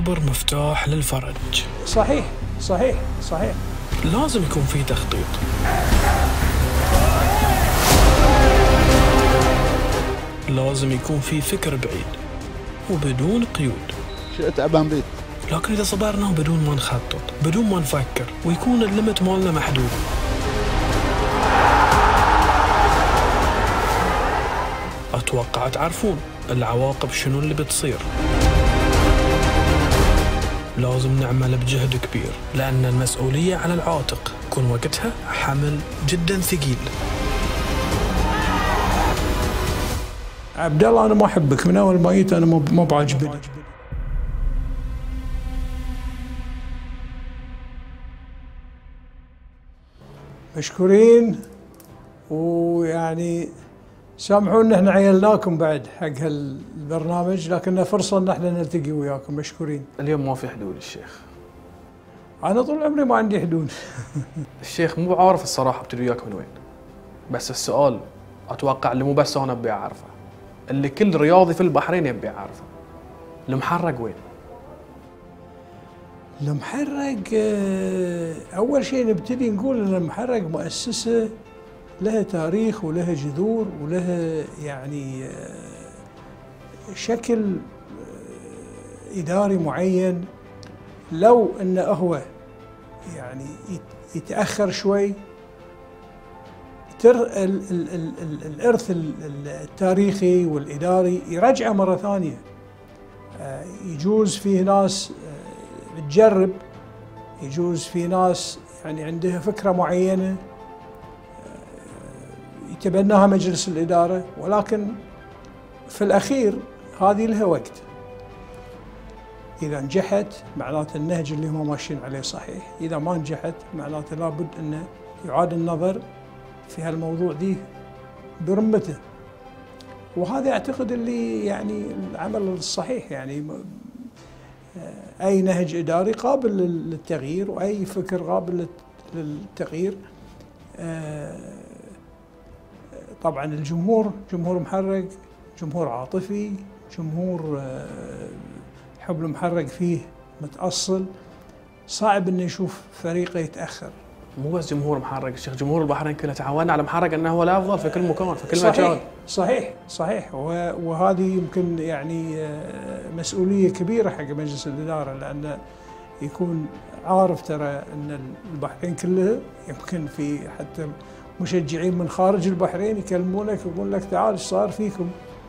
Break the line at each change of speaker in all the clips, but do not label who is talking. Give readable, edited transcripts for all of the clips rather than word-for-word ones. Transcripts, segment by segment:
الصبر مفتاح للفرج.
صحيح صحيح صحيح.
لازم يكون في تخطيط، لازم يكون في فكر بعيد وبدون قيود.
شئت تعبان بيت.
لكن إذا صبرنا بدون ما نخطط، بدون ما نفكر، ويكون الليمت مالنا محدود، أتوقع تعرفون العواقب شنو اللي بتصير. لازم نعمل بجهد كبير، لأن المسؤولية على العاتق يكون وقتها حمل جدا ثقيل.
عبد الله، أنا ما أحبك من أول ما جيت، أنا ما بعجبني. مشكورين، ويعني سامحونا احنا عيلناكم بعد حق هالبرنامج، لكننا فرصة ان احنا نلتقي وياكم. مشكورين.
اليوم ما في حدود الشيخ.
انا طول عمري ما عندي حدود.
الشيخ مو عارف الصراحة ابتدي وياك من وين، بس السؤال اتوقع اللي مو بس انا ابي اعرفه، اللي كل رياضي في البحرين يبي يعرفه، المحرق وين؟
المحرق، اول شيء نبتدي نقول ان المحرق مؤسسة لها تاريخ ولها جذور ولها يعني شكل إداري معين. لو أنه هو يعني يتأخر شوي، الإرث التاريخي والإداري يرجعه مرة ثانية. يجوز فيه ناس بتجرب، يجوز في ناس يعني عندها فكرة معينة يتبناها مجلس الإدارة، ولكن في الأخير هذه لها وقت. إذا نجحت معناته النهج اللي هم ماشيين عليه صحيح، إذا ما نجحت معناته لابد أنه يعاد النظر في هالموضوع دي برمته. وهذا أعتقد اللي يعني العمل الصحيح، يعني أي نهج إداري قابل للتغيير، وأي فكر قابل للتغيير. طبعا الجمهور جمهور محرق، جمهور عاطفي، جمهور حب المحرق فيه متأصل. صعب انه يشوف فريقه يتأخر.
مو بس جمهور محرق الشيخ، جمهور البحرين كله تعاوننا على محرق انه هو الافضل في كل مكان في كل مكان.
صحيح صحيح. وهذه يمكن يعني مسؤولية كبيرة حق مجلس الإدارة، لأنه يكون عارف ترى ان البحرين كلها، يمكن في حتى مشجعين من خارج البحرين يكلمونك ويقول لك تعال ايش صار فيكم.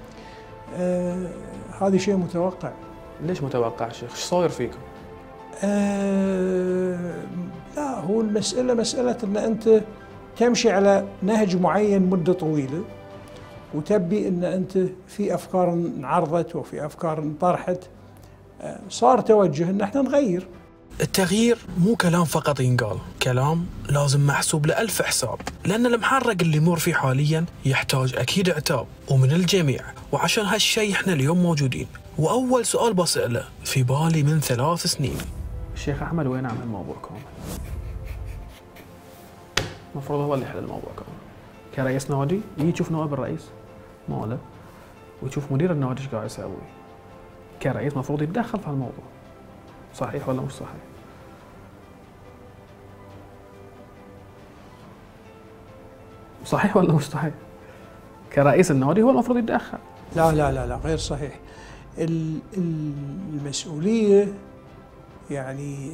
هذا شيء متوقع.
ليش متوقع شيخ؟ ايش صاير فيكم؟
لا، هو المسألة مسألة ان انت تمشي على نهج معين مدة طويلة، وتبي ان انت في افكار انعرضت وفي افكار انطرحت، صار توجه ان احنا نغير.
التغيير مو كلام فقط ينقال، كلام لازم محسوب ل1000 حساب، لأن المحرق اللي يمر فيه حاليا يحتاج أكيد عتاب ومن الجميع، وعشان هالشيء احنا اليوم موجودين. وأول سؤال بسأله في بالي من 3 سنين:
الشيخ أحمد وين عمل الموضوع كامل؟ المفروض هو اللي يحل الموضوع كامل. كرئيس نادي يجي يشوف نائب الرئيس ماله ويشوف مدير النادي ايش قاعد يسوي. كرئيس المفروض يتدخل في هالموضوع. صحيح ولا مش صحيح؟ صحيح ولا مش صحيح؟ كرئيس النادي هو المفروض يتدخل.
لا لا لا لا، غير صحيح. المسؤولية يعني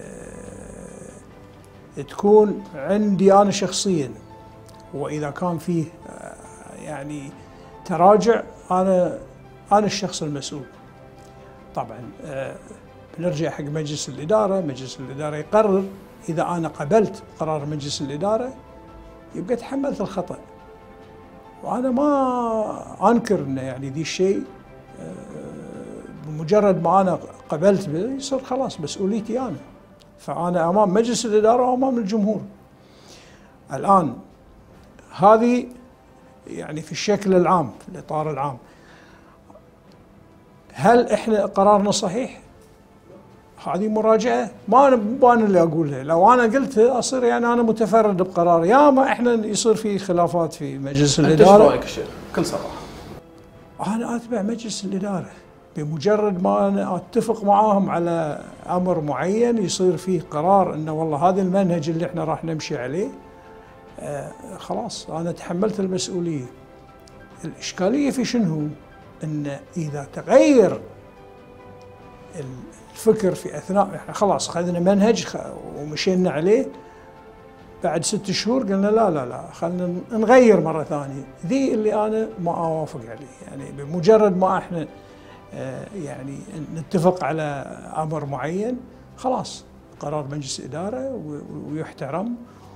تكون عندي أنا شخصيا، وإذا كان فيه يعني تراجع أنا الشخص المسؤول. طبعا بنرجع حق مجلس الإدارة، مجلس الإدارة يقرر. إذا أنا قبلت قرار مجلس الإدارة يبقى تحملت الخطأ، وأنا ما أنكر إنه يعني ذي الشيء بمجرد ما أنا قبلت به يصير خلاص مسؤوليتي أنا، فأنا أمام مجلس الإدارة وأمام الجمهور. الآن هذه يعني في الشكل العام، في الإطار العام، هل إحنا قرارنا صحيح؟ هذه مراجعة، ما أنا اللي أقولها. لو أنا قلتها أصير يعني أنا متفرد بقرار، يا ما إحنا يصير في خلافات في مجلس الإدارة.
أنت إيش رأيك الشيخ؟ بكل صراحة.
أنا أتبع مجلس الإدارة بمجرد ما أنا أتفق معاهم على أمر معين يصير فيه قرار إنه والله هذا المنهج اللي إحنا راح نمشي عليه، خلاص أنا تحملت المسؤولية. الإشكالية في شنو؟ إن إذا تغير الفكر في أثناء إحنا خلاص أخذنا منهج ومشينا عليه، بعد 6 شهور قلنا لا خلينا نغير مرة ثانية، ذي اللي أنا ما أوافق عليه. يعني بمجرد ما إحنا يعني نتفق على أمر معين خلاص قرار مجلس إدارة ويحترم،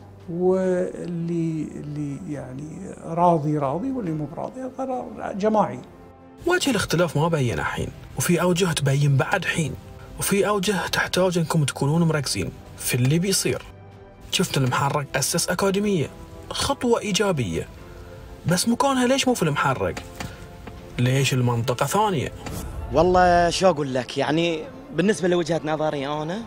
واللي يعني راضي واللي مو براضي قرار جماعي.
وجه الاختلاف ما بين الحين، وفي أوجه تبين بعد حين، وفي أوجه تحتاج أنكم تكونون مركزين في اللي بيصير. شفت المحرق أسس أكاديمية، خطوة إيجابية، بس مكانها ليش مو في المحرق؟ ليش المنطقة ثانية؟
والله شو أقول لك، يعني بالنسبة لوجهة نظري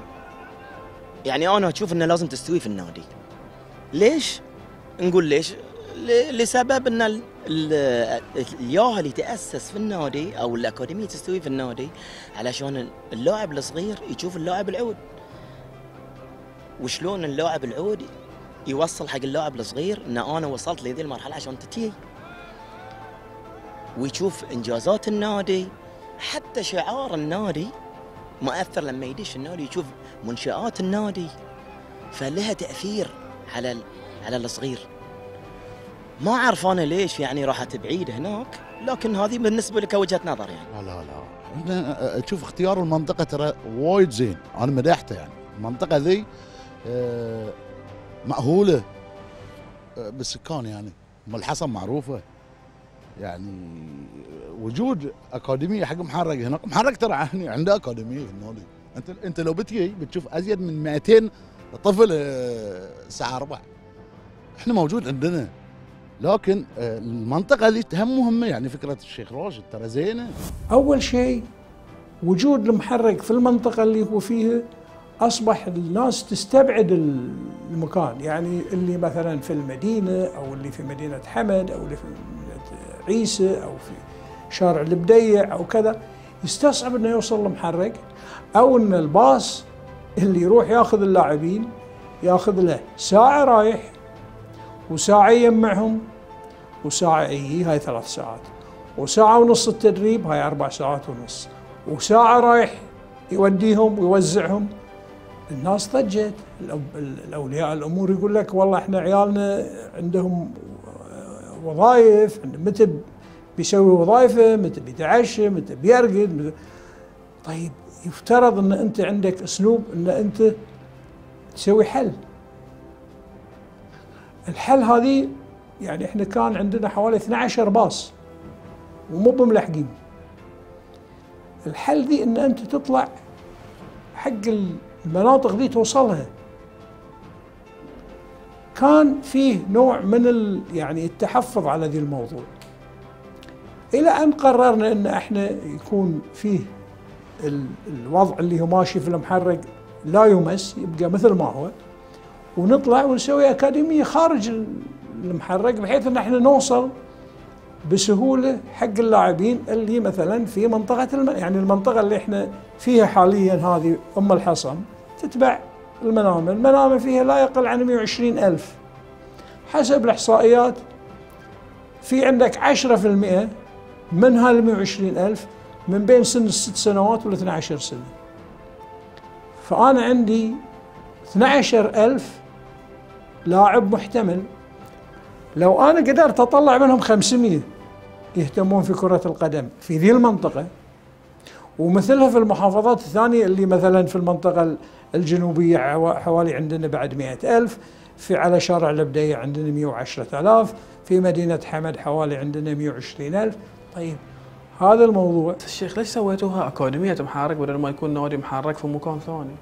أنا أشوف إنه لازم تستوي في النادي. ليش؟ نقول ليش؟ لسبب إن الياهل اللي تأسس في النادي أو الأكاديمية تستوي في النادي علشان اللاعب الصغير يشوف اللاعب العود، وشلون اللاعب العود يوصل حق اللاعب الصغير إن أنا وصلت لذي المرحلة عشان تتي، ويشوف إنجازات النادي، حتى شعار النادي مؤثر لما يدش النادي يشوف منشآت النادي، فلها تأثير على الصغير. ما أعرف أنا ليش يعني راحت بعيد هناك، لكن هذه بالنسبة لك وجهة نظر يعني.
لا أنا تشوف اختيار المنطقة ترى وايد زين، أنا مدحته يعني. المنطقة ذي مأهولة بالسكان يعني، أم الحسن معروفة يعني. وجود أكاديمية حق محرق هناك، محرق ترى يعني عنده أكاديمية في النادي. أنت لو بتجي بتشوف أزيد من 200 طفل الساعة 4. إحنا موجود عندنا، لكن المنطقة اللي تهم مهمة يعني. فكرة الشيخ راشد ترى زينة.
أول شيء وجود المحرق في المنطقة اللي هو فيها أصبح الناس تستبعد المكان، يعني اللي مثلا في المدينة أو اللي في مدينة حمد أو اللي في مدينة عيسى أو في شارع البديع أو كذا، يستصعب إنه يوصل المحرق، أو إن الباص اللي يروح ياخذ اللاعبين ياخذ له ساعة رايح وساعة يجمعهم وساعة هاي 3 ساعات، وساعة ونص التدريب هاي 4 ساعات ونص، وساعة رايح يوديهم ويوزعهم. الناس ضجت، الأولياء الأمور يقول لك والله احنا عيالنا عندهم وظائف، متى بيسوي وظائفه، متى بيتعشى، متى بيرقد. طيب يفترض ان انت عندك اسلوب ان انت تسوي حل. الحل هذه يعني احنا كان عندنا حوالي 12 باص ومو بملحقين. الحل دي ان انت تطلع حق المناطق دي توصلها. كان فيه نوع من يعني التحفظ على ذي الموضوع، الى ان قررنا ان احنا يكون فيه الوضع اللي هو ماشي في المحرق لا يمس، يبقى مثل ما هو، ونطلع ونسوي أكاديمية خارج المحرق بحيث ان احنا نوصل بسهولة حق اللاعبين اللي مثلا في منطقة يعني المنطقة اللي احنا فيها حاليا هذه أم الحصن تتبع المنامل فيها لا يقل عن 120,000 حسب الإحصائيات. في عندك 10% من هال 120,000 من بين سن 6 سنوات ولا 12 سنة، فأنا عندي 12,000 لاعب محتمل. لو أنا قدرت أطلع منهم 500 يهتمون في كرة القدم في ذي المنطقة، ومثلها في المحافظات الثانية اللي مثلا في المنطقة الجنوبية حوالي عندنا بعد 100,000، في على شارع البديع عندنا 110,000، في مدينة حمد حوالي عندنا 120,000. طيب هذا الموضوع.
الشيخ ليش سويتوها أكاديمية محرق بدل ما يكون نادي محرق في مكان ثاني؟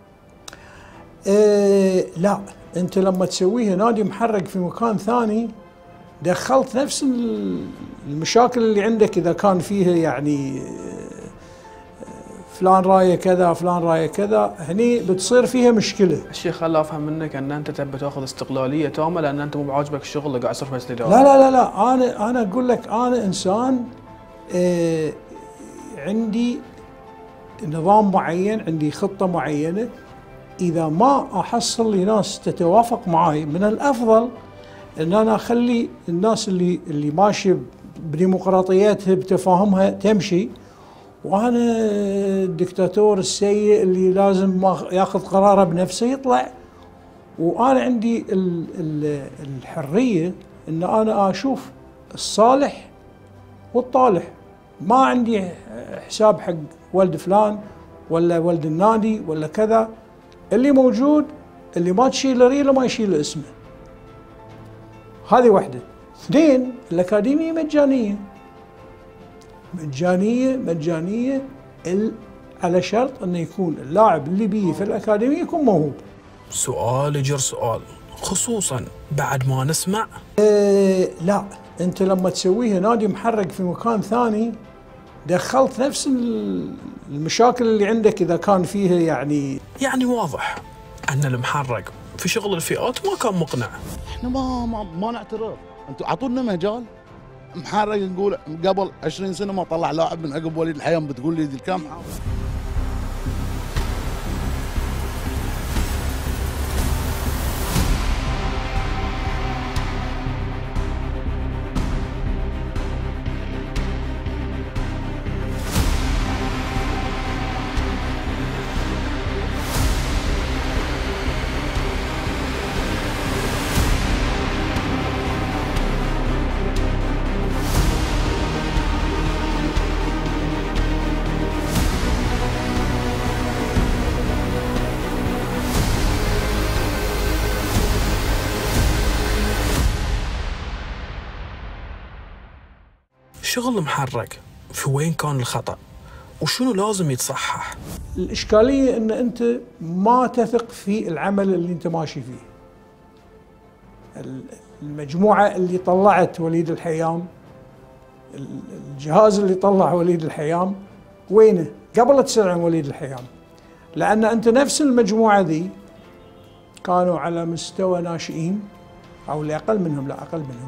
لا، أنت لما تسويها نادي محرق في مكان ثاني دخلت نفس المشاكل اللي عندك. إذا كان فيها يعني فلان رايه كذا فلان رايه كذا، هني بتصير فيها مشكلة.
الشيخ خلى أفهم منك أن أنت تبي تأخذ استقلالية تامة لأن أنت مو بعاجبك الشغل اللي قاعد يصير في الإدارة.
لا لا لا لا، أنا أقول لك أنا إنسان عندي نظام معين، عندي خطة معينة. إذا ما أحصل لي ناس تتوافق معي، من الأفضل أن أنا أخلي الناس اللي ماشية بديمقراطيتها بتفاهمها تمشي، وأنا الدكتاتور السيء اللي لازم ياخذ قراره بنفسه يطلع. وأنا عندي الحرية أن أنا أشوف الصالح والطالح، ما عندي حساب حق ولد فلان ولا ولد النادي ولا كذا. اللي موجود، اللي ما تشيل ريله ما يشيل اسمه. هذه واحدة. اثنين، الأكاديمية مجانية مجانية مجانية، على شرط أنه يكون اللاعب اللي بيه في الأكاديمية يكون موهوب.
سؤال يجر سؤال، خصوصا بعد ما نسمع
لا، أنت لما تسويها نادي محرق في مكان ثاني دخلت نفس المشاكل اللي عندك إذا كان فيها
يعني واضح أن المحرق في شغل الفئات ما كان مقنع.
احنا ما نعترض، انتم اعطونا مجال. محرق نقول قبل 20 سنه ما طلع لاعب من عقب وليد الحيام، بتقول لي ذي الكام؟
شغل محرق في وين كان الخطأ وشنو لازم يتصحح؟
الإشكالية أن أنت ما تثق في العمل اللي أنت ماشي فيه. المجموعة اللي طلعت وليد الحيام، الجهاز اللي طلع وليد الحيام وينه قبل تسلم وليد الحيام؟ لأن أنت نفس المجموعة ذي كانوا على مستوى ناشئين أو اللي أقل منهم، لا أقل منهم،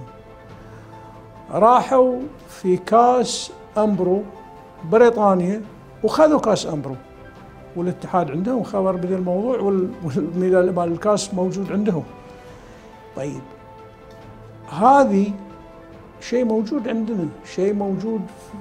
راحوا في كاس أمبرو بريطانيا وخذوا كاس أمبرو، والاتحاد عندهم خبر بهذا الموضوع والمال الكاس موجود عندهم. طيب هذه شيء موجود عندنا، شيء موجود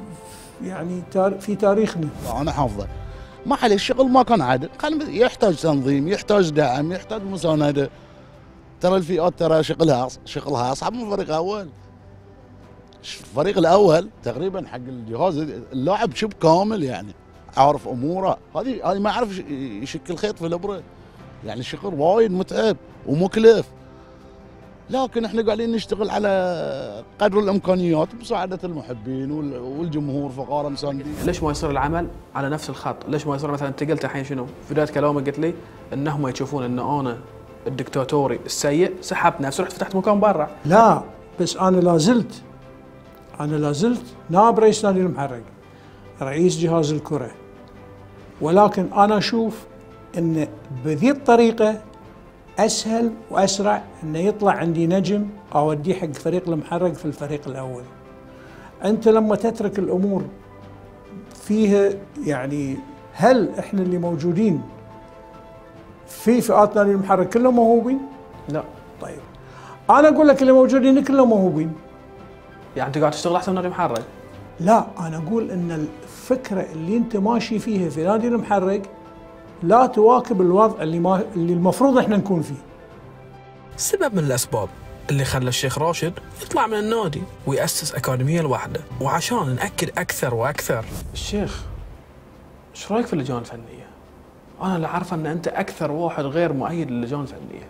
في تاريخنا.
انا حافظه ما عليه، الشغل ما كان عادل، كان يحتاج تنظيم، يحتاج دعم، يحتاج مسانده. ترى الفئات ترى شغلها اصعب من الفريق الاول. الفريق الاول تقريبا حق الجهاز اللاعب شبه كامل، يعني عارف اموره، هذه ما يعرف يشكل خيط في الابره. يعني الشغل وايد متعب ومكلف، لكن احنا قاعدين نشتغل على قدر الامكانيات بمساعده المحبين والجمهور فقاره مساندين.
ليش ما يصير العمل على نفس الخط؟ ليش ما يصير مثلا انت قلت الحين شنو؟ في بدايه كلامك قلت لي انهم يشوفون ان انا الدكتاتوري السيء سحبت نفسي رحت فتحت مكان برا.
لا، بس انا لا زلت نائب رئيس نادي المحرق، رئيس جهاز الكره، ولكن انا اشوف ان بذي الطريقه اسهل واسرع انه يطلع عندي نجم اوديه حق فريق المحرق في الفريق الاول. انت لما تترك الامور فيها، يعني هل احنا اللي موجودين في فئات نادي المحرق كلهم موهوبين؟
لا.
طيب انا اقول لك اللي موجودين كلهم موهوبين.
يعني انت قاعد تشتغل احسن نادي محرق؟
لا، انا اقول ان الفكره اللي انت ماشي فيها في نادي المحرق لا تواكب الوضع اللي المفروض احنا نكون فيه.
سبب من الاسباب اللي خلى الشيخ راشد يطلع من النادي ويأسس أكاديمية لوحده، وعشان نأكد أكثر وأكثر.
الشيخ ايش رايك في اللجان الفنية؟ انا اللي عارفه ان انت اكثر واحد غير مؤيد للجان الفنية.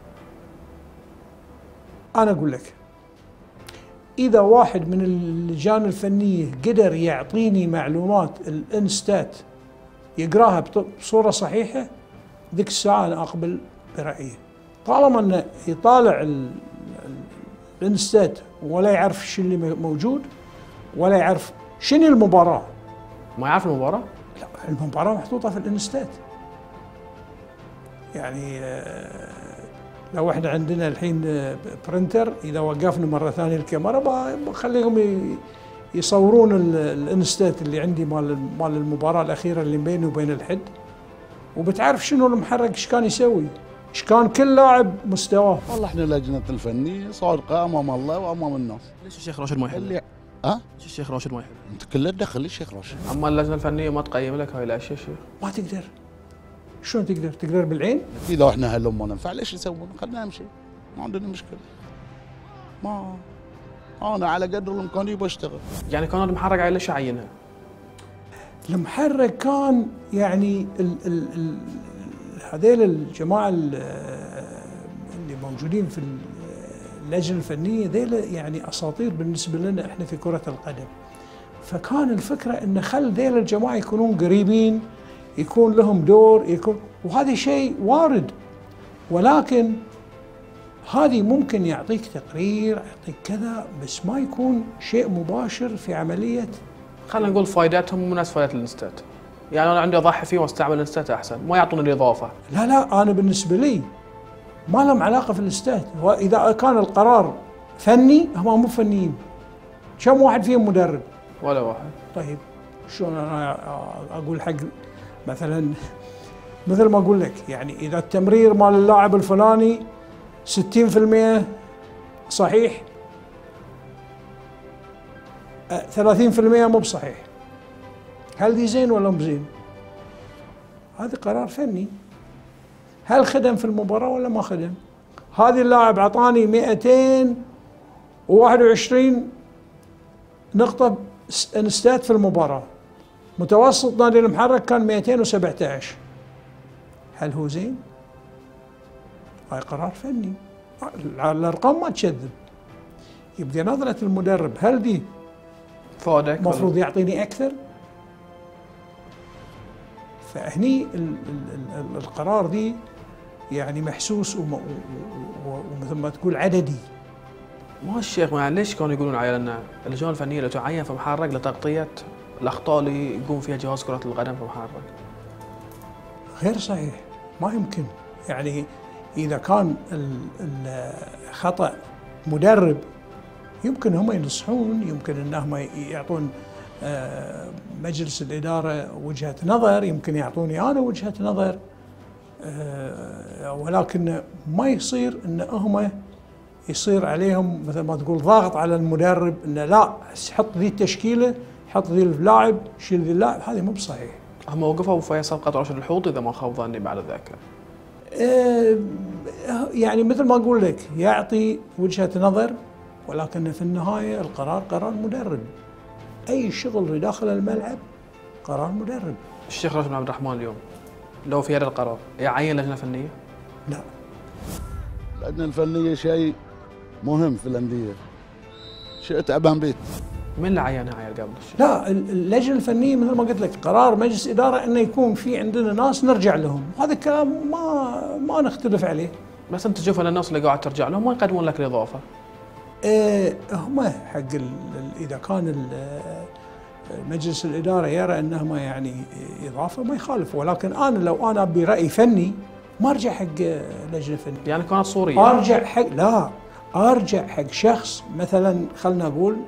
انا اقول لك، إذا واحد من اللجان الفنية قدر يعطيني معلومات الانستات يقراها بصورة صحيحة، ذيك الساعة أنا أقبل برأيه. طالما أنه يطالع الانستات ولا يعرف شو اللي موجود ولا يعرف شنو المباراة.
ما يعرف المباراة؟
لا، المباراة محطوطة في الانستات. يعني لو احنا عندنا الحين برنتر، اذا وقفنا مره ثانيه الكاميرا بخليهم يصورون الانستات اللي عندي مال المباراه الاخيره اللي بيني وبين الحد، وبتعرف شنو المحرك ايش كان يسوي، ايش كان كل لاعب مستواه.
والله احنا لجنه الفنيه صادقه امام الله وامام الناس.
ليش الشيخ راشد ما يحل؟
اللي
ليش الشيخ راشد ما يحل؟
انت كله تدخل الشيخ راشد.
اما اللجنه الفنيه ما تقيم لك هاي الاشياء شيخ؟
ما تقدر. شلون تقدر؟ تقدر بالعين؟
اذا احنا هلهم ما ننفع ليش يسوون؟ خلينا نمشي، ما عندنا مشكله. ما انا على قدر الامكان بشتغل.
يعني كان المحرك على ليش عينها؟
المحرك كان يعني هذيل الجماعه اللي موجودين في اللجنه الفنيه ذيل يعني اساطير بالنسبه لنا احنا في كره القدم. فكان الفكره ان خل ذيل الجماعه يكونون قريبين، يكون لهم دور، يكون، وهذا شيء وارد، ولكن هذه ممكن يعطيك تقرير، يعطيك كذا، بس ما يكون شيء مباشر في عمليه.
خلينا نقول فائدتهم مو نفس فائده الانستات. يعني انا عندي اضحي فيه واستعمل الانستات احسن، ما يعطوني الاضافه.
لا انا بالنسبه لي ما لهم علاقه في الاستاد، واذا كان القرار فني هم مو فنيين. كم واحد فيهم مدرب؟
ولا واحد.
طيب شلون انا اقول حق مثلا مثل ما اقول لك، يعني اذا التمرير مال اللاعب الفلاني 60% صحيح، 30% مو بصحيح، هل دي زين ولا مو زين؟ هذا قرار فني. هل خدم في المباراة ولا ما خدم؟ هذا اللاعب اعطاني 221 نقطة انستات في المباراة، متوسط نادي المحرك كان 217، هل هو زين؟ هاي قرار فني، الارقام ما تكذب. يبقى نظرة المدرب، هل دي
فادك
المفروض يعطيني اكثر؟ فهني القرار دي يعني محسوس ومثل ما تقول عددي.
ما الشيخ ليش كانوا يقولون عيالنا اللجنه الفنيه اللي تعين في محرك لتغطيه الاخطاء اللي يقوم فيها جهاز كره القدم في محرك؟
غير صحيح، ما يمكن. يعني اذا كان الخطا مدرب يمكن هم ينصحون، يمكن انهم يعطون مجلس الاداره وجهه نظر، يمكن يعطوني انا وجهه نظر، ولكن ما يصير ان هم يصير عليهم مثل ما تقول ضاغط على المدرب انه لا حط ذي التشكيله، حط ذي اللاعب، شيل ذي اللاعب. هذه مو بصحيح.
هم وقفوا في صفقه راشد الحوط اذا ما خاب ظني بعد ذاك.
يعني مثل ما اقول لك يعطي وجهه نظر، ولكن في النهايه القرار قرار مدرب. اي شغل داخل الملعب قرار مدرب.
الشيخ راشد بن عبد الرحمن اليوم لو في هذا القرار يعين لجنه فنيه؟
لا.
اللجنه الفنيه شيء مهم في الانديه، شيء تعبان بيت.
من اللي عينها عيال قبل الشيخ؟
لا، اللجنه الفنيه مثل ما قلت لك قرار مجلس اداره انه يكون في عندنا ناس نرجع لهم، هذا الكلام ما نختلف عليه.
بس انت تشوف ان الناس اللي قاعد ترجع لهم ما يقدمون لك الاضافه.
هم حق اذا كان مجلس الاداره يرى انهم يعني اضافه ما يخالف، ولكن انا لو انا ابي راي فني ما ارجع حق لجنه فنيه.
يعني كانت صوريه.
ارجع حق شخص، مثلا خلنا نقول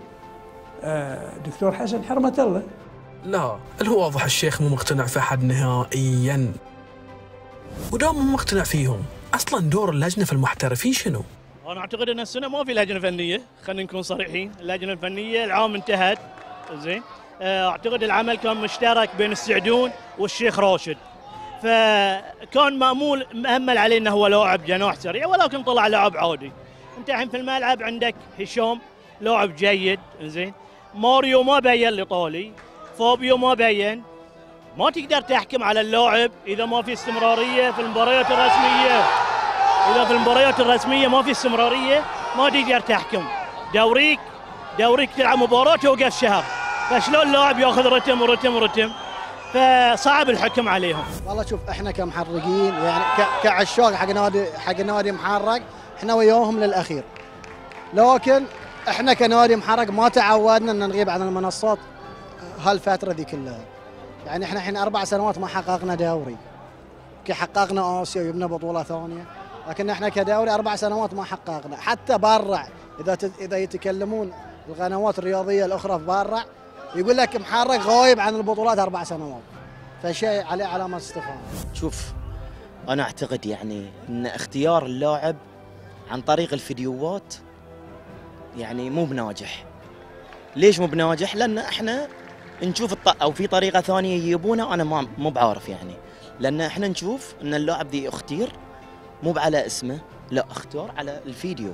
دكتور حسن حرمة الله.
لا، الواضح الشيخ مو مقتنع في أحد نهائيا، ودام مو مقتنع فيهم أصلا دور اللجنة في المحترفين شنو؟
أنا أعتقد أن السنة ما في لجنة فنية، خلينا نكون صريحين. اللجنة الفنية العام انتهت، زين. أعتقد العمل كان مشترك بين السعدون والشيخ راشد، فكان مأمل عليه أنه هو لاعب جناح سريع، ولكن طلع لاعب عادي. أنت الحين في الملعب عندك هشام لاعب جيد، زين. ماريو ما بين الإيطالي، فابيو ما بين. ما تقدر تحكم على اللاعب إذا ما في استمرارية في المباريات الرسمية. إذا في المباريات الرسمية ما في استمرارية ما تقدر تحكم. دوريك تلعب مباراة توقف شهر، فشلون اللاعب ياخذ رتم؟ فصعب الحكم عليهم.
والله شوف، احنا كمحرقين يعني كعشاق حق نادي محرق، احنا وياهم للأخير. لكن احنا كنادي محرق ما تعودنا ان نغيب عن المنصات هالفتره ذي كلها. يعني احنا الحين 4 سنوات ما حققنا دوري، حققنا اسيا وجبنا بطوله ثانيه، لكن احنا كدوري 4 سنوات ما حققنا. حتى برا اذا يتكلمون القنوات الرياضيه الاخرى في بارع يقول لك محرك غايب عن البطولات 4 سنوات، فشيء عليه علامه استفهام.
شوف، انا اعتقد يعني ان اختيار اللاعب عن طريق الفيديوهات يعني مو بناجح. ليش مو بناجح؟ لان احنا نشوف او في طريقه ثانيه يجيبونها، انا مو بعارف يعني. لان احنا نشوف ان اللاعب ذي اختير مو على اسمه، لا اختار على الفيديو.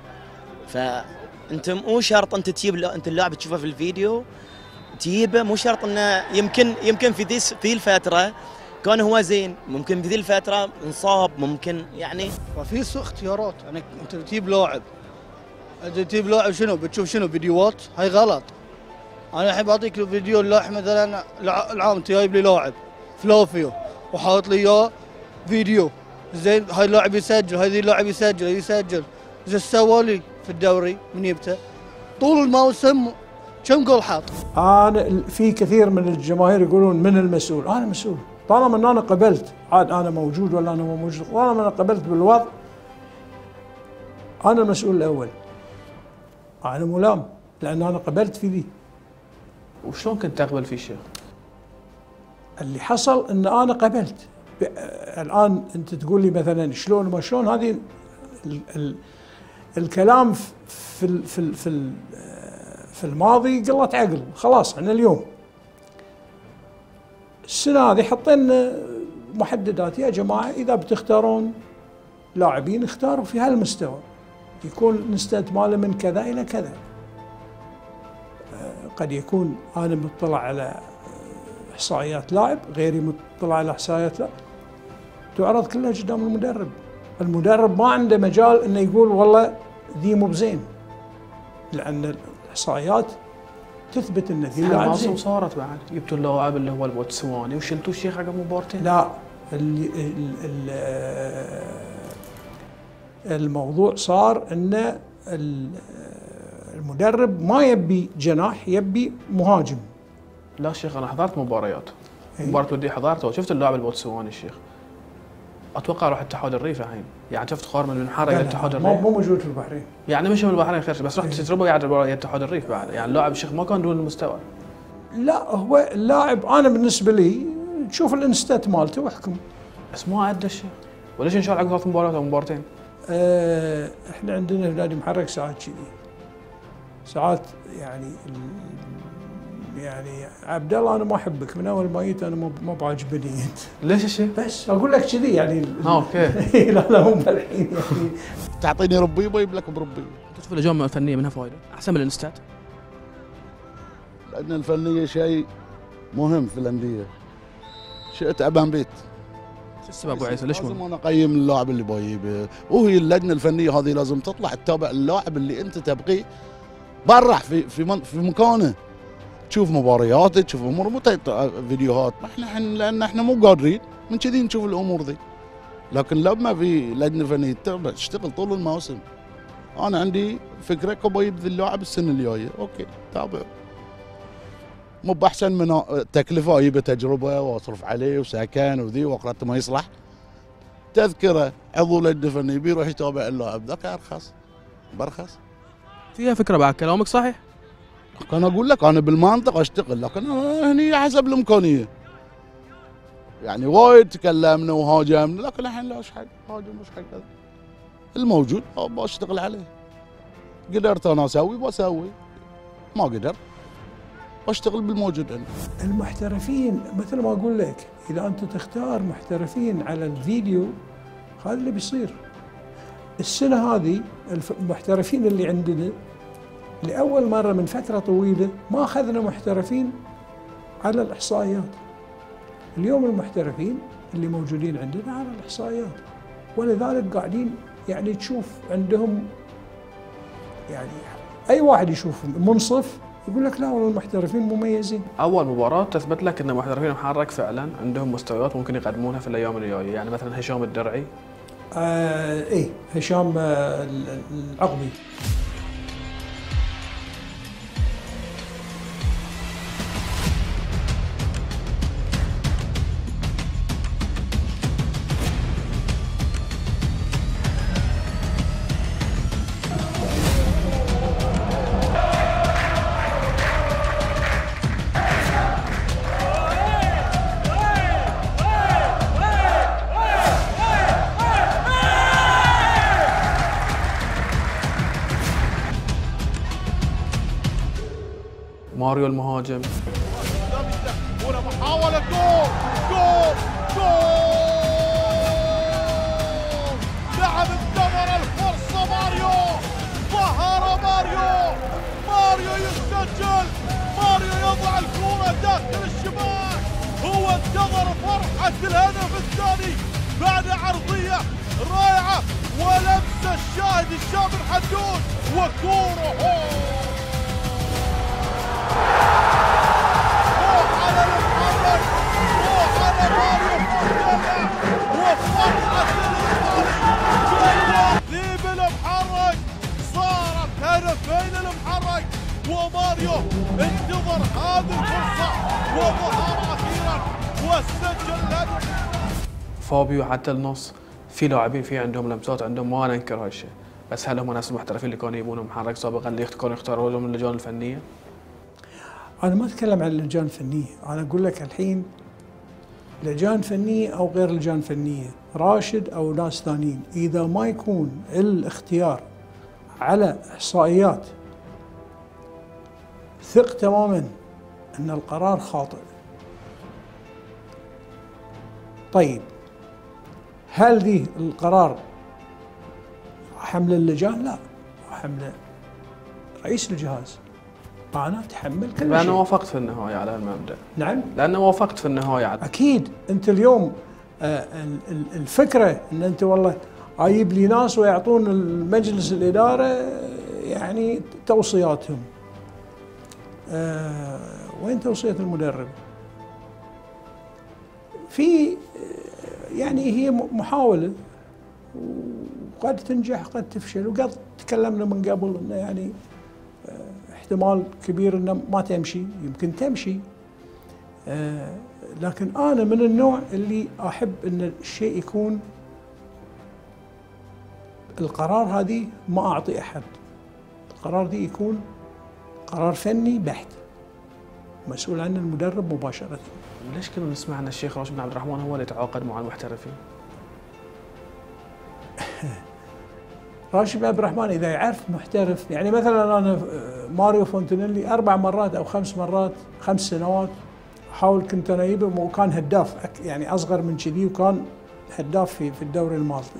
فانت مو شرط انت تجيب انت اللاعب تشوفه في الفيديو تجيبه، مو شرط انه يمكن في الفتره كان هو زين، ممكن في ذي الفتره انصاب، ممكن يعني.
ففي سوء اختيارات. يعني انت بتجيب لاعب، شنو بتشوف شنو فيديوهات؟ هاي غلط. انا الحين بعطيك فيديو اللاعب مثلا العام انت جايب لي لاعب فلافيو وحاط لي اياه فيديو زين، هاي اللاعب يسجل، هاي اللاعب يسجل زين، سوى لي في الدوري من يبته طول الموسم كم جول حاط؟
انا في كثير من الجماهير يقولون من المسؤول؟ انا مسؤول طالما ان انا قبلت، عاد انا موجود ولا انا مو موجود، طالما انا قبلت بالوضع انا المسؤول الاول. انا ملام لان انا قبلت في ذي.
وشلون كنت تقبل في شيء؟
اللي حصل ان انا قبلت. الان انت تقول لي مثلا شلون ما شلون، هذه الكلام في الماضي قلة عقل. خلاص احنا اليوم السنه هذه حطينا محددات، يا جماعه اذا بتختارون لاعبين اختاروا في هالمستوى، يكون نسبة ماله من كذا الى كذا. قد يكون انا مطلع على احصائيات لاعب، غيري مطلع على احصائيات لاعب، تعرض كلها قدام المدرب. المدرب ما عنده مجال انه يقول والله ذي مو بزين، لان الاحصائيات تثبت ان ذي لاعب زين.
صارت بعد جبتوا اللاعب اللي هو البوتسواني وشلتوا الشيخ عقب مباراتين.
لا، الموضوع صار ان المدرب ما يبي جناح، يبي مهاجم.
لا شيخ، انا حضرت مباريات. مباراة ودي حضرتها وشفت اللاعب البوتسواني الشيخ. اتوقع روح اتحاد الريف الحين، يعني شفت قارن من حاره الى اتحاد الريف.
مو موجود في البحرين.
يعني مش من البحرين خير، بس رحت تجربه يا اتحاد الريف بعد، يعني اللاعب الشيخ ما كان دون المستوى.
لا، هو اللاعب انا بالنسبه لي تشوف الانستات مالته واحكم.
بس ما ادى الشيخ. وليش انشال عقب 3 مباريات او مباراتين؟
احنا عندنا في نادي محرك ساعات كذي، ساعات يعني عبد الله انا ما احبك من اول ما جيت، انا ما بعجبني انت.
ليش يا شيخ؟
بس اقول لك كذي يعني.
اوكي.
لا هم الحين يعني
تعطيني ربيبه يجيب لك بربيبه.
تشوف الاجواء الفنيه منها فائده احسن من الانستات؟
لان الفنيه شيء مهم في الانديه، شيء تعبان بيت.
شو السبب ابو عيسى؟ ليش
لازم انا اقيم اللاعب اللي بجيبه، وهي اللجنه الفنيه هذه لازم تطلع تتابع اللاعب اللي انت تبغيه برح في مكانه، تشوف مباريات، تشوف امور، مو فيديوهات. احنا لان احنا مو قادرين من كذي نشوف الامور ذي. لكن لما في لجنه فنيه تشتغل طول الموسم، انا عندي فكره كبيب ذي اللاعب السنه الجايه، اوكي تابعه. مو باحسن من تكلفه اجيبه تجربه واصرف عليه وسكن وذي، وقت ما يصلح تذكره عضو لجنه فنيه بيروح يتابع اللاعب ذاك ارخص برخص.
فيها فكره بعد كلامك صحيح؟
كان اقول لك انا بالمنطق اشتغل، لكن انا هني حسب الامكانيه. يعني وايد تكلمنا وهاجمنا، لكن الحين لا، ايش حق هاجم ايش حق هذا؟ الموجود بشتغل عليه. قدرت انا اسوي بسوي، ما قدرت بشتغل بالموجود عندي.
المحترفين مثل ما اقول لك، اذا انت تختار محترفين على الفيديو هذا اللي بيصير. السنه هذه المحترفين اللي عندنا لأول مرة من فترة طويلة ما أخذنا محترفين على الإحصائيات. اليوم المحترفين اللي موجودين عندنا على الإحصائيات، ولذلك قاعدين يعني تشوف عندهم، يعني أي واحد يشوف منصف يقول لك لا والله المحترفين مميزين.
أول مباراة تثبت لك أن محترفين محرك فعلا عندهم مستويات ممكن يقدمونها في الأيام الجاية، يعني مثلا هشام الدرعي.
إيه هشام العقبي.
ماريو المهاجم.
هنا محاولة جول جول جول. نعم انتظر الفرصة ماريو، ظهر ماريو، ماريو يسجل، ماريو يضع الكرة داخل الشباك. هو انتظر فرحة الهدف الثاني بعد عرضية رائعة ولمسة الشاهد الشاب الحدود وكورة على محمد وعلى ماريو وفرحة ليب المحرك. صارت هدفين المحرك وماريو انتظر هذه الفرصة وظهر أخيرا وسجل الهدف.
فابيو حتى النص في لاعبين في عندهم لمسات عندهم، ما ننكر هالشيء، بس هل هم نفس المحترفين اللي كانوا يبون محرك سابقا اللي كانوا يختاروا لهم اللجان الفنيه؟
انا ما اتكلم عن اللجان الفنيه، انا اقول لك الحين لجان فنيه او غير لجان فنيه، راشد او ناس ثانيين، اذا ما يكون الاختيار على احصائيات ثق تماما ان القرار خاطئ. طيب هل ذي القرار حمل اللجان؟ لا، حمل رئيس الجهاز. انا اتحمل كل شيء.
لأنه وافقت في النهايه على المبدا.
نعم،
لانه وافقت في النهايه على
اكيد. انت اليوم الفكره ان انت والله جايب لي ناس ويعطون المجلس الاداره يعني توصياتهم. وين توصيه المدرب؟ في يعني هي محاوله وقد تنجح قد تفشل، وقد تكلمنا من قبل انه يعني احتمال كبير انه ما تمشي، يمكن تمشي. لكن انا من النوع اللي احب ان الشيء يكون القرار هذه ما اعطي احد، القرار دي يكون قرار فني بحت مسؤول عنه المدرب مباشره.
ليش كنا نسمع ان الشيخ راشد بن عبد الرحمن هو اللي يتعاقد مع المحترفين؟
راشد بن عبد الرحمن اذا يعرف محترف، يعني مثلا انا ماريو فونتينيلي 4 مرات او 5 مرات 5 سنوات احاول كنت انا اجيبه، وكان هداف يعني اصغر من كذي، وكان هداف في الدوري الماضي.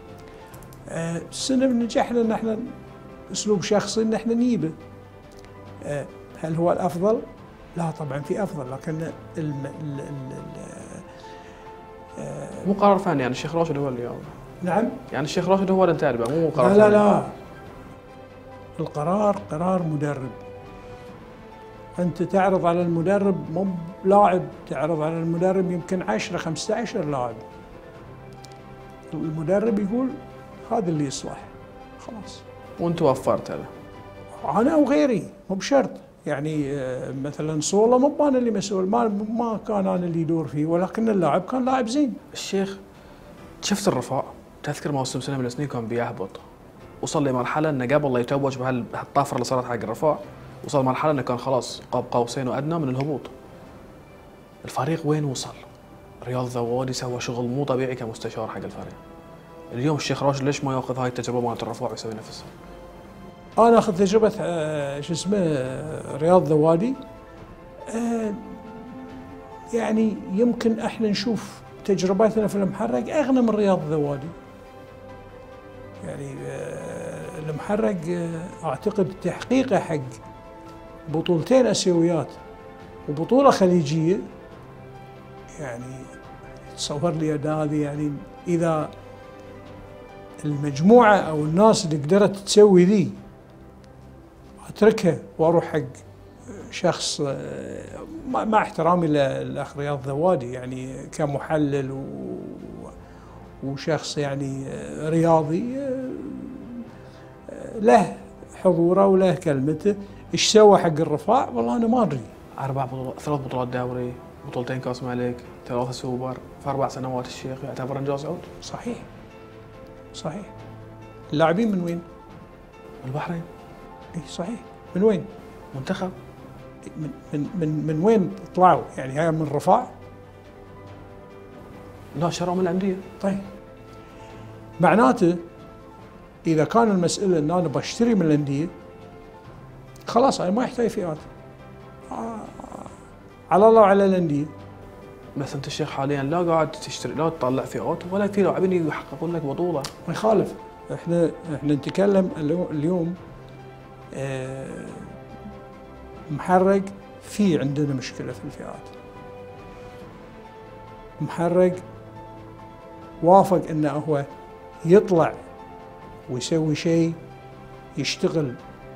السنه نجحنا ان احنا اسلوب شخصي ان احنا نجيبه. هل هو الافضل؟ لا طبعا في افضل، لكن
مو قرار فني، يعني الشيخ راشد هو اللي
نعم،
يعني الشيخ راشد هو اللي انتهى، مو قرار
لا
فني.
لا، القرار قرار مدرب. انت تعرض على المدرب مو لاعب، تعرض على المدرب يمكن 10 15 لاعب. المدرب يقول هذا اللي يصلح خلاص،
وانت وفرت هذا.
انا وغيري مو بشرط، يعني مثلا صوله مو انا اللي مسؤول، ما كان انا اللي يدور فيه، ولكن اللاعب كان لاعب زين.
الشيخ شفت الرفاع، تذكر موسم سنه من السنين كان بيهبط، وصل لمرحله انه قبل لا يتوج بهالطافره اللي صارت حق الرفاع، وصل مرحله انه كان خلاص قاب قوسين وادنى من الهبوط. الفريق وين وصل؟ رياض ذوادي سوى شغل مو طبيعي كمستشار حق الفريق. اليوم الشيخ راشد ليش ما ياخذ هاي التجربه مالت الرفاع ويسوي نفسه؟
انا اخذ تجربه شو اسمه رياض ذوادي. يعني يمكن احنا نشوف تجربتنا في المحرق اغنى من رياض ذوادي. يعني المحرق اعتقد تحقيقه حق بطولتين اسيويات وبطوله خليجيه، يعني تصور لي هذه، يعني اذا المجموعه او الناس اللي قدرت تسوي ذي اتركها واروح حق شخص مع احترامي للاخ رياض ذوادي، يعني كمحلل وشخص يعني رياضي له حضوره وله كلمته. ايش سوى حق الرفاع؟ والله انا ما ادري.
3 بطولات دوري، بطولتين كاس ملك، 3 سوبر في 4 سنوات، الشيخ يعتبر انجاز عود.
صحيح صحيح. اللاعبين من وين؟
البحرين.
اي صحيح. من وين؟
منتخب.
من وين طلعوا؟ يعني هاي من رفاع؟
لا، شروا من الانديه.
طيب معناته اذا كان المساله ان انا بشتري من الانديه خلاص انا ما يحتاج فئات، على الله وعلى الانديه.
بس انت الشيخ حاليا لا قاعد تشتري لا تطلع فئات ولا في لاعبين يحققون لك بطوله.
ما يخالف، احنا نتكلم اليوم محرق في عندنا مشكله في الفئات. محرق وافق انه هو يطلع ويسوي شيء يشتغل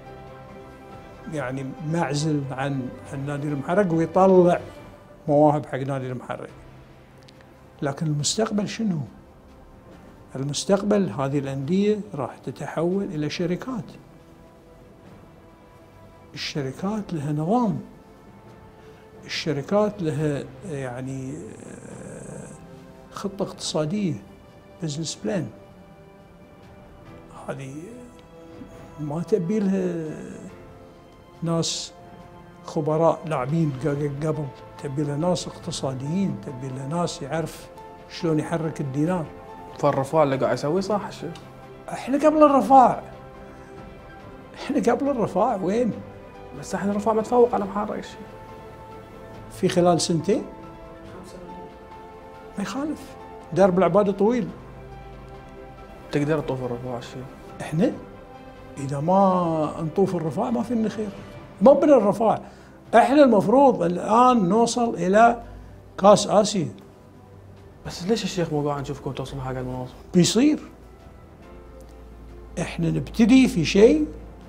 يعني معزل عن نادي المحرق ويطلع مواهب حق نادي المحرق. لكن المستقبل شنو؟ المستقبل هذه الأندية راح تتحول إلى شركات. الشركات لها نظام، الشركات لها يعني خطة اقتصادية، بزنس بلان. هذه ما تبي لها ناس خبراء لاعبين قبل، تبي لها ناس اقتصاديين، تبي لها ناس يعرف شلون يحرك الدينار.
فالرفاع اللي قاعد يسويه صح الشيخ؟
احنا قبل الرفاع، احنا قبل الرفاع وين؟
بس احنا الرفاع متفوق على محرق الشيخ
في خلال سنتين. ما يخالف، درب العباده طويل.
تقدر تطوف الرفاع الشيخ؟
احنا اذا ما نطوف الرفاع ما في لنا خير. مو بين الرفاع، احنا المفروض الان نوصل الى كاس اسيا.
بس ليش الشيخ مو قاعد نشوفكم توصلوا حق المناصب؟
بيصير. احنا نبتدي في شيء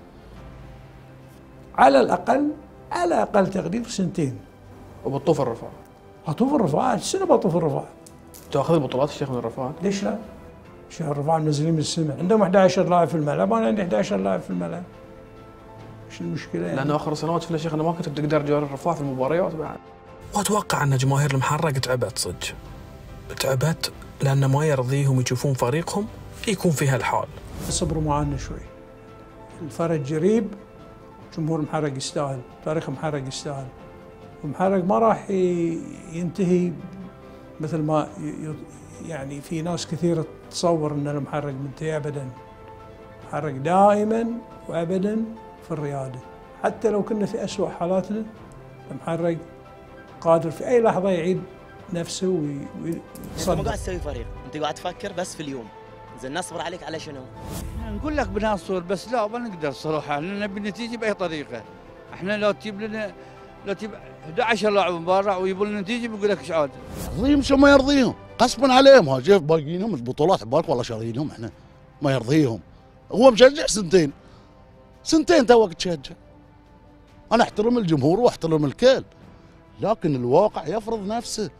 على الاقل، على اقل تقدير سنتين.
وبتطوف الرفاع؟
اطوف الرفاع، السنه بطوف الرفاع.
تاخذ البطولات الشيخ من الرفاع؟
ليش لا؟ شهر الرفاع منزلين من السماء، عندهم 11 لاعب في الملعب، انا عندي 11 لاعب في الملعب. ايش المشكله يعني؟
لانه اخر سنوات شفنا شيخ انه ما كنت تقدر تجاري الرفاع في المباريات بعد.
واتوقع ان جماهير المحرق تعبت صدق. تعبت لان ما يرضيهم يشوفون فريقهم يكون في هالحال.
صبروا معانا شوي. الفرج قريب، جمهور محرق يستاهل، تاريخ محرق يستاهل. المحرق ما راح ينتهي مثل ما يعني في ناس كثيرة تصور ان المحرق منتهي ابدا. المحرق دائما وابدا في الريادة، حتى لو كنا في أسوأ حالاتنا المحرق قادر في اي لحظة يعيد نفسه
انت ما قاعد تسوي فريق، انت قاعد تفكر بس في اليوم. زين نصبر عليك على شنو؟
نقول لك بنصبر بس لا ما نقدر صراحه، احنا نبي النتيجه باي طريقه. احنا لو تجيب لنا 11 لاعب مباراه ويجيبوا لنا نتيجه بيقول لك ايش عاد؟
يرضيهم شو ما يرضيهم، غصبا عليهم. ها شوف باقيينهم البطولات ببالك والله شارينهم احنا، ما يرضيهم. هو مشجع سنتين توك تشجع. انا احترم الجمهور واحترم الكل، لكن الواقع يفرض نفسه.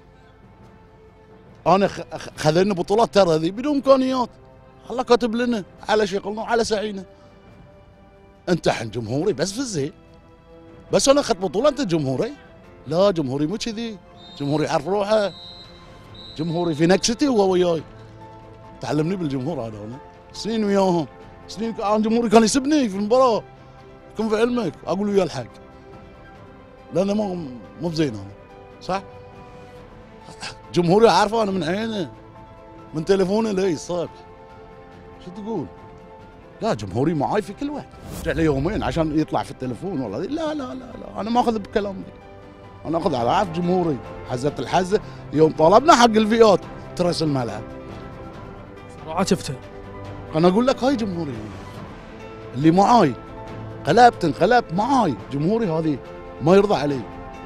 انا خذلنا بطولات ترى هذه بدون امكانيات، الله كاتب لنا على شغلنا وعلى سعينا. انت الحين جمهوري بس في الزين، بس انا اخذت بطوله انت جمهوري؟ لا جمهوري مو كذي، جمهوري يعرف روحه، جمهوري في نكستي هو وياي. تعلمني بالجمهور هذا، انا سنين وياهم، سنين انا جمهوري كان يسبني في المباراه، كن في علمك اقول ويا الحق، لانه مو بزين انا، صح؟ جمهوري عارفه انا من عينه، من تليفونه لي الصبح. شو تقول؟ لا جمهوري معاي في كل وقت، رجع لي يومين عشان يطلع في التليفون والله. لا لا لا لا، انا ما اخذ بكلام دي، انا اخذ على عارف جمهوري. حزت الحزه يوم طلبنا حق الفئات ترس الملعب.
صراحه شفته.
انا اقول لك هاي جمهوري اللي معاي، انقلبت معاي جمهوري، هذه ما يرضى علي،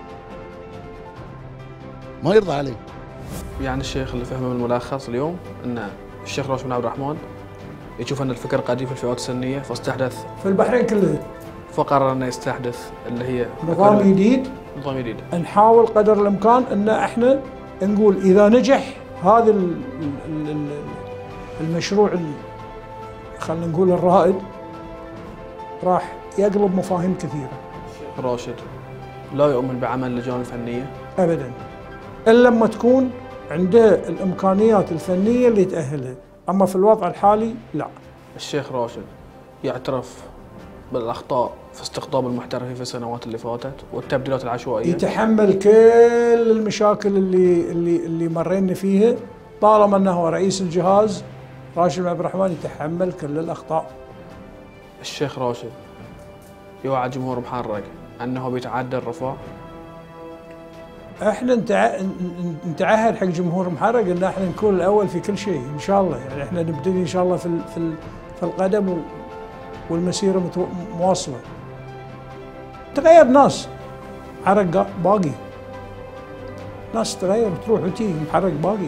ما يرضى علي.
يعني الشيخ اللي فهمه من الملخص اليوم ان الشيخ راشد بن عبد الرحمن يشوف ان الفكر قديم في الفئات السنيه، فاستحدث
في البحرين كلها،
فقرر انه يستحدث اللي هي
نظام جديد.
نظام جديد.
نحاول قدر الامكان ان احنا نقول اذا نجح هذا المشروع خلينا نقول الرائد، راح يقلب مفاهيم كثيره.
الشيخ راشد لا يؤمن بعمل اللجان الفنيه
ابدا، الا لما تكون عنده الامكانيات الفنيه اللي تاهلها، اما في الوضع الحالي لا.
الشيخ راشد يعترف بالاخطاء في استقطاب المحترفين في السنوات اللي فاتت والتبديلات العشوائيه،
يتحمل كل المشاكل اللي مرينا فيها، طالما انه رئيس الجهاز راشد بن عبد الرحمن يتحمل كل الاخطاء.
الشيخ راشد يوعد جمهور محرق أنه بيتعدى الرفاه؟
احنا نتعهد حق جمهور محرق ان احنا نكون الاول في كل شيء ان شاء الله. يعني احنا نبتدي ان شاء الله في القدم والمسيره مواصله. تغير ناس، محرق باقي، ناس تغير تروح وتيجي، محرق باقي.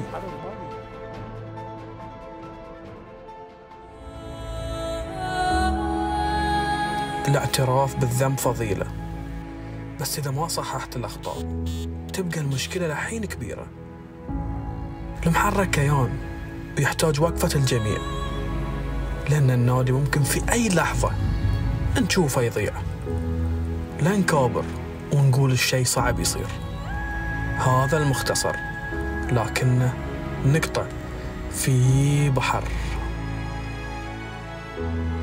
الاعتراف بالذنب فضيلة، بس إذا ما صححت الأخطاء تبقى المشكلة لحين كبيرة. المحرك كيان ويحتاج وقفة الجميع، لأن النادي ممكن في أي لحظة نشوفه يضيع. لا نكابر ونقول الشيء صعب يصير، هذا المختصر، لكنه نقطة في بحر.